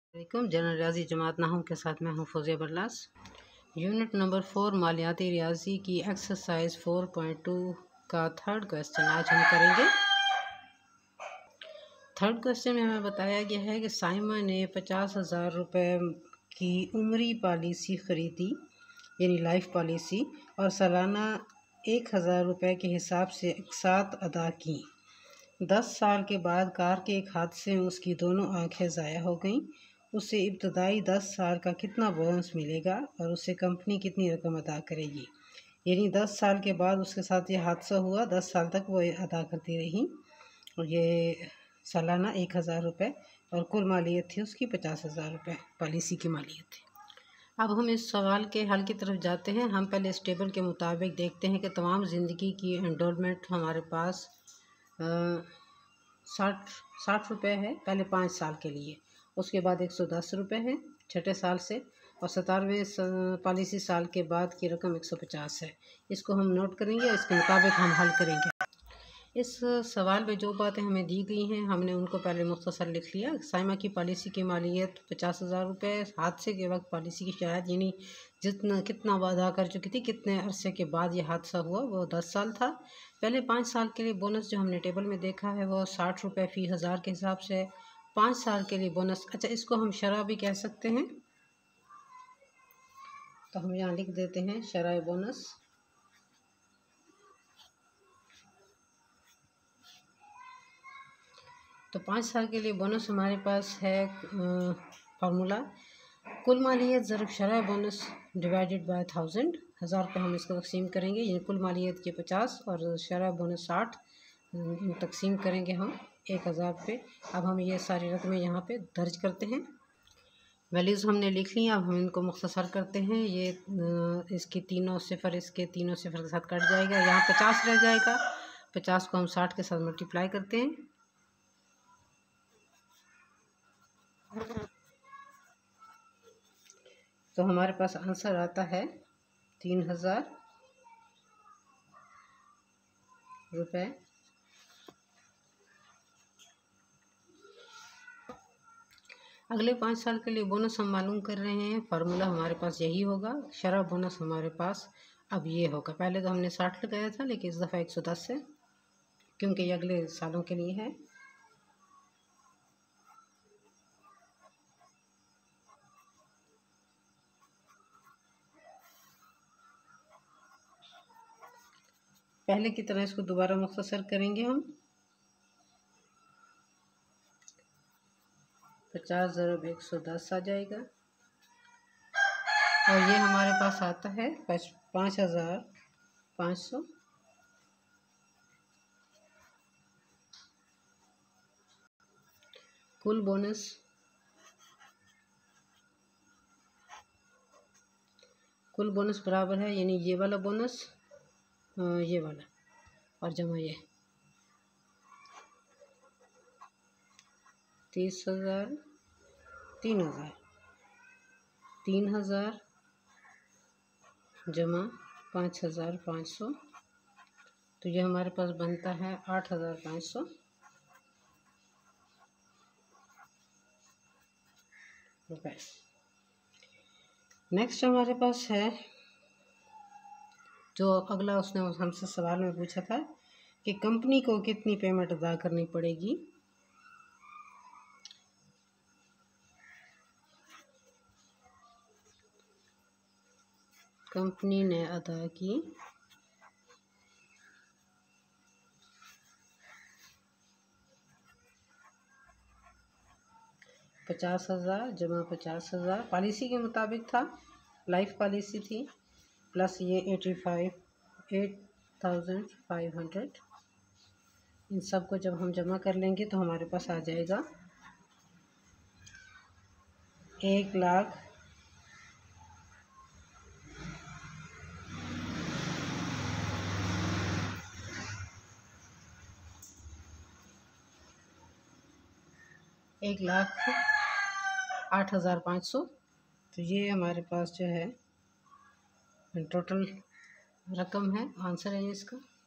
General रियाजी जमात नाहम के साथ मैं हूँ फौजिया बरलास। यूनिट नंबर 4 मालियाती रियाजी की एक्सरसाइज 4.2 का थर्ड क्वेश्चन आज हम करेंगे। थर्ड क्वेश्चन में हमें बताया गया है कि साइमा ने 50,000 रुपये की उम्री पॉलिसी ख़रीदी यानी लाइफ पॉलिसी और सालाना 1,000 रुपये के हिसाब से साथ अदा की। 10 साल के बाद कार के एक हादसे में उसकी दोनों आंखें ज़ाया हो गईं। उसे इब्तदाई 10 साल का कितना बोनस मिलेगा और उसे कंपनी कितनी रकम अदा करेगी। यानी 10 साल के बाद उसके साथ ये हादसा हुआ, 10 साल तक वो अदा करती रही और ये सालाना 1,000 रुपये और कुल मालियत थी उसकी 50,000 रुपये पॉलिसी की मालियत थी। अब हम इस सवाल के हल की तरफ जाते हैं। हम पहले इस टेबल के मुताबिक देखते हैं कि तमाम ज़िंदगी की एंडोलमेंट हमारे पास 60 रुपये है पहले 5 साल के लिए, उसके बाद 110 रुपये है छठे साल से और 17वें पॉलिसी साल के बाद की रकम 150 है। इसको हम नोट करेंगे, इसके मुताबिक हम हल करेंगे। इस सवाल में जो बातें हमें दी गई हैं हमने उनको पहले मुख्तसर लिख लिया। साइमा की पॉलिसी की मालियत 50,000 रुपये, हादसे के वक्त पॉलिसी की शायद यानी कितना वादा कर चुकी थी, कितने अरसे के बाद ये हादसा हुआ, वो 10 साल था। पहले 5 साल के लिए बोनस जो हमने टेबल में देखा है वो 60 रुपये फ़ी हज़ार के हिसाब से 5 साल के लिए बोनस। अच्छा, इसको हम शरह भी कह सकते हैं, तो हम यहाँ लिख देते हैं शरह बोनस। तो 5 साल के लिए बोनस हमारे पास है फार्मूला कुल मालियत ज़रब शरह बोनस डिवाइडेड बाय 1000 पे हम इसको तकसीम करेंगे, यानी कुल मालियत के 50 और शरह बोनस 60 तकसीम करेंगे हम 1000 पे। अब हम ये सारी रकमें यहाँ पे दर्ज करते हैं। वैल्यूज़ हमने लिख ली, अब हम इनको मुख्तसर करते हैं। ये इसके तीनों सिफ़र इसके तीनों सिफ़र के साथ कट जाएगा, यहाँ 50 रह जाएगा। 50 को हम 60 के साथ मल्टीप्लाई करते हैं तो हमारे पास आंसर आता है 3,000 रुपये। अगले 5 साल के लिए बोनस हम मालूम कर रहे हैं। फार्मूला हमारे पास यही होगा, शरह बोनस हमारे पास अब ये होगा। पहले तो हमने 60 लगाया था लेकिन इस दफ़ा 110 है क्योंकि ये अगले सालों के लिए है। पहले की तरह इसको दोबारा मुख्तसर करेंगे हम। 50 ज़रब 110 आ जाएगा और ये हमारे पास आता है 5,500। कुल बोनस बराबर है, यानी ये वाला बोनस ये वाला और जमा ये 30,000 3,000 जमा 5,500, तो ये हमारे पास बनता है 8,500 रुपये। नेक्स्ट हमारे पास है जो अगला उसने हमसे सवाल में पूछा था कि कंपनी को कितनी पेमेंट अदा करनी पड़ेगी। कंपनी ने अदा की 50,000 जमा 50,000, पॉलिसी के मुताबिक था, लाइफ पॉलिसी थी, प्लस ये 8,500। इन सब को जब हम जमा कर लेंगे तो हमारे पास आ जाएगा 1,00,000 1,08,500। तो ये हमारे पास जो है टोटल रकम है, आंसर है इसका।